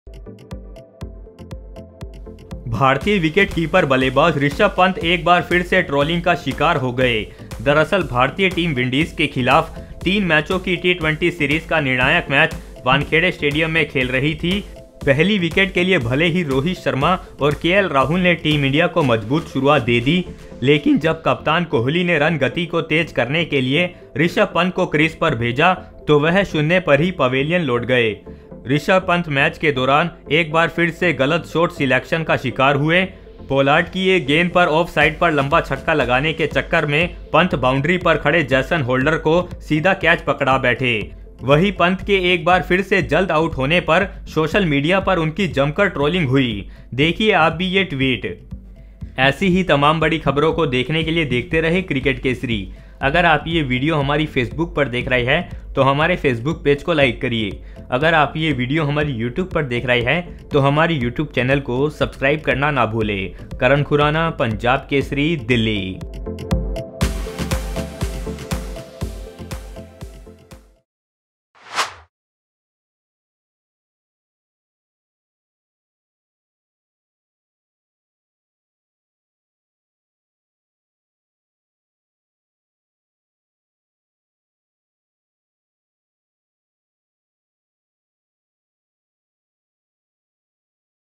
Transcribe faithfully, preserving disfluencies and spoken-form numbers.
भारतीय विकेटकीपर बल्लेबाज ऋषभ पंत एक बार फिर से ट्रोलिंग का शिकार हो गए। दरअसल भारतीय टीम विंडीज के खिलाफ तीन मैचों की टी ट्वेंटी सीरीज का निर्णायक मैच वानखेड़े स्टेडियम में खेल रही थी। पहली विकेट के लिए भले ही रोहित शर्मा और के एल राहुल ने टीम इंडिया को मजबूत शुरुआत दे दी, लेकिन जब कप्तान कोहली ने रन गति को तेज करने के लिए ऋषभ पंत को क्रीज पर भेजा तो वह शून्य पर ही पवेलियन लौट गए। ऋषभ पंत मैच के दौरान एक बार फिर से गलत शॉट सिलेक्शन का शिकार हुए। पोलार्ड की एक गेंद पर ऑफ साइड पर लंबा छक्का लगाने के चक्कर में पंत बाउंड्री पर खड़े जैसन होल्डर को सीधा कैच पकड़ा बैठे। वही पंत के एक बार फिर से जल्द आउट होने पर सोशल मीडिया पर उनकी जमकर ट्रोलिंग हुई। देखिए आप भी ये ट्वीट। ऐसी ही तमाम बड़ी खबरों को देखने के लिए देखते रहे क्रिकेट केसरी। अगर आप ये वीडियो हमारी फेसबुक पर देख रहे हैं तो हमारे फेसबुक पेज को लाइक करिए। अगर आप ये वीडियो हमारी यूट्यूब पर देख रहे हैं तो हमारी यूट्यूब चैनल को सब्सक्राइब करना ना भूलें। करण खुराना, पंजाब केसरी, दिल्ली।